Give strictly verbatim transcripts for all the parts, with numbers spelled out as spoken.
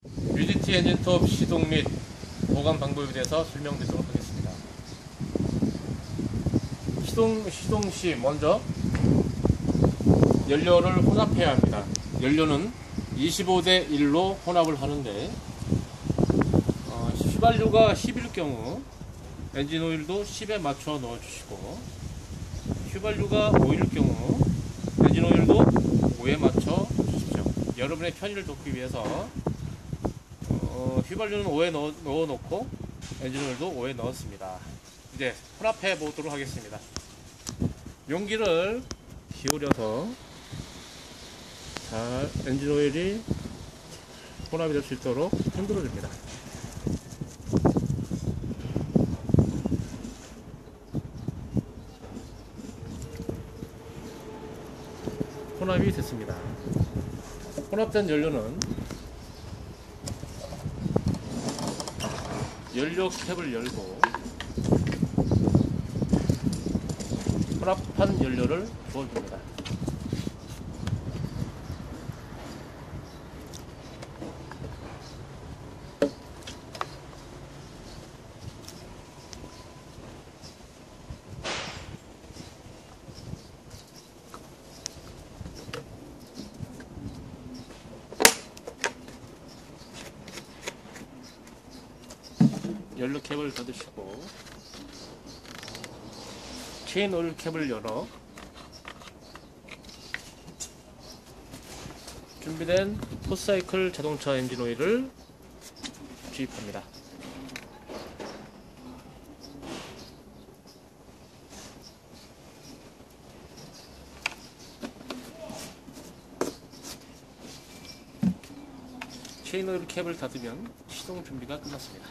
유지티 엔진톱 시동 및 보관 방법에 대해서 설명드리도록 하겠습니다. 시동, 시동 시 먼저 연료를 혼합해야 합니다. 연료는 이십오 대 일로 혼합을 하는데 어, 휘발유가 십일 경우 엔진 오일도 십에 맞춰 넣어주시고, 휘발유가 오일 경우 엔진 오일도 오에 맞춰 주십시오. 여러분의 편의를 돕기 위해서 어, 휘발유는 오에 넣어, 넣어 놓고 엔진 오일도 오에 넣었습니다. 이제 혼합해 보도록 하겠습니다. 용기를 기울여서 잘 엔진 오일이 혼합이 될 수 있도록 흔들어 줍니다. 혼합이 됐습니다. 혼합된 연료는 연료 캡을 열고 혼합한 연료를 부어줍니다. 연료 캡을 닫으시고 체인 오일 캡을 열어 준비된 포사이클 자동차 엔진 오일을 주입합니다. 체인 오일 캡을 닫으면 시동 준비가 끝났습니다.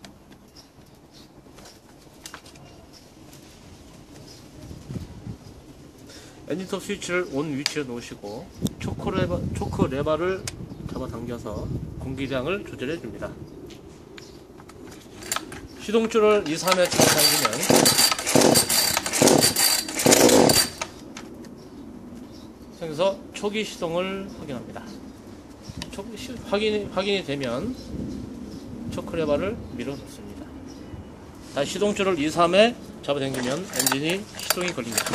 엔진톱 스위치를 온 위치에 놓으시고 초크 레바, 초크 레버를 잡아당겨서 공기량을 조절해 줍니다. 시동줄을 이, 삼 회 잡아당기면 여기서 초기 시동을 확인합니다. 초기 시, 확인이, 확인이 되면 초크 레버를 밀어 놓습니다. 다시 시동줄을 이, 삼 회 잡아당기면 엔진이 시동이 걸립니다.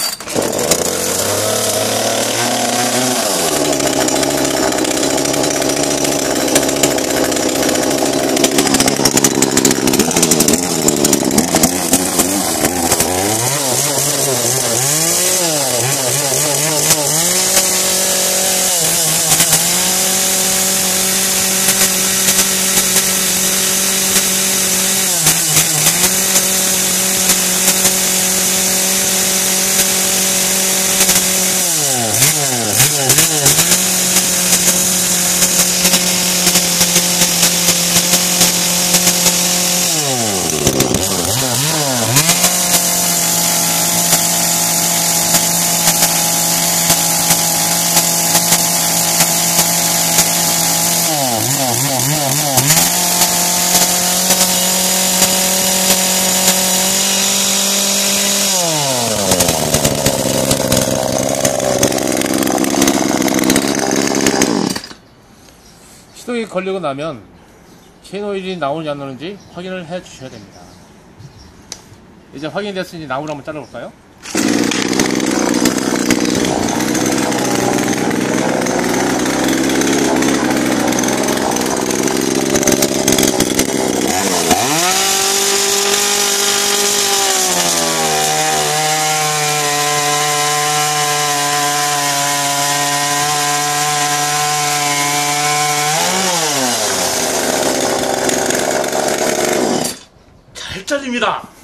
시동이 걸리고 나면 체인 오일이 나오는지 안 나오는지 확인을 해 주셔야 됩니다. 이제 확인이 됐으니 나무를 한번 잘라 볼까요? 잘 잘립니다.